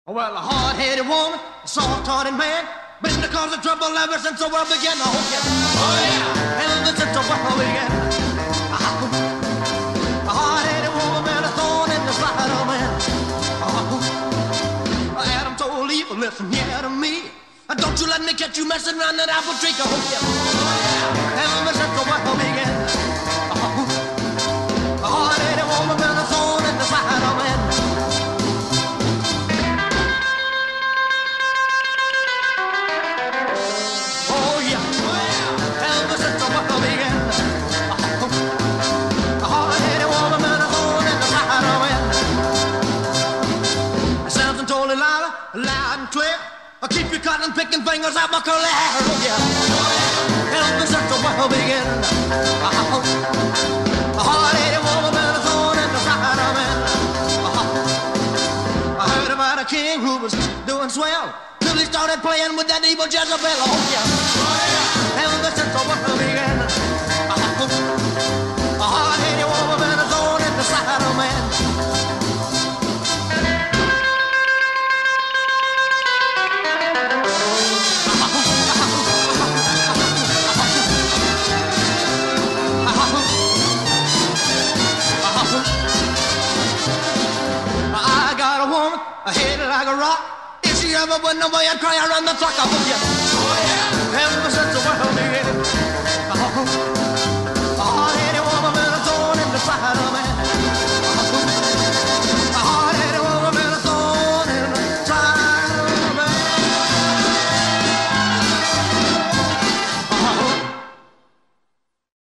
Well, a hard-headed woman, a soft-hearted man, been the cause of trouble ever since the world began. Oh, yeah. Oh, yeah. Ever since the world began. A hard-headed woman, a thorn in the side of man. Adam told Eve, listen here to me. Don't you let me catch you messing around that apple tree. Oh, yeah. Ever since the world began. A hard-headed woman, a thorn in the side of man. Loud and clear, I'll keep you cotton picking fingers out my curly hair. Oh yeah, Elvis since the world began. A hard-headed woman and a thorn in the side of man. I heard about a king who was doing swell till he started playing with that evil Jezebel. Oh yeah, Elvis since the world began. A hard-headed woman and a thorn in the side of man. I hate it like a rock. If she ever went away, I'd cry around the clock. I hope you. Oh, yeah.